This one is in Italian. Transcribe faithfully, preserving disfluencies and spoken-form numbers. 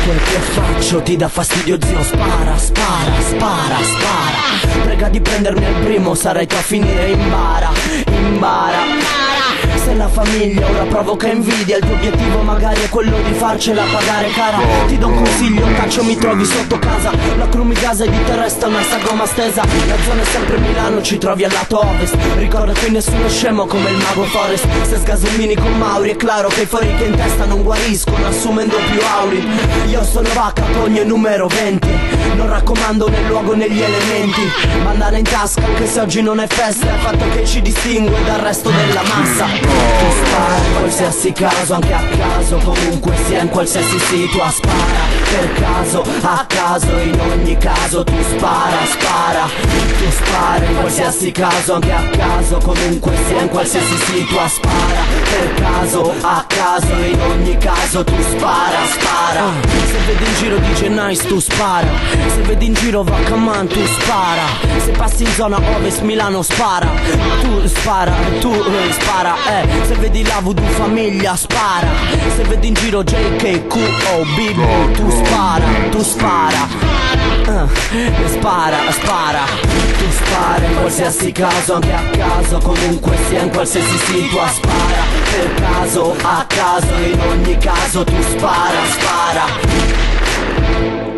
quel che faccio ti dà fastidio zio, spara, spara, spara, spara. Prega di prendermi al primo, sarai tu a finire in bara, in bara. Se la famiglia ora provoca invidia, il tuo obiettivo magari è quello di farcela pagare cara. Ti do un consiglio, caccio mi trovi sotto casa, la crew mi gasa e di te resta una sagoma stesa. La zona è sempre Milano, ci trovi al lato ovest. Ricorda qui nessuno è scemo come il mago Forest. Se sgasomini con Mauri è chiaro che i fuori che in testa non guariscono assumendo più auri. Io sono vacca, cogno numero venti, non raccomando nel luogo negli elementi. Bandana in tasca anche se oggi non è festa, è il fatto che ci distingue dal resto della massa. Tu spara in qualsiasi caso, anche a caso, comunque sia in qualsiasi situa. Spara per caso, a caso, in ogni caso tu spara, spara. Tu spara in qualsiasi caso, anche a caso, comunque sia in qualsiasi situa. Spara per caso, a caso, in ogni caso tu spara, spara. Se vedi in giro di Nice tu spara, se vedi in giro Vaccaman tu spara, se passi in zona ovest Milano spara, tu spara, tu eh, spara, eh. Se vedi la Voodoo famiglia spara, se vedi in giro J K Q O B B tu spara, tu spara, uh, spara, spara. Tu spara in qualsiasi caso, anche a caso, comunque sia in qualsiasi situa. Spara per caso, a caso, in ogni caso tu spara, spara.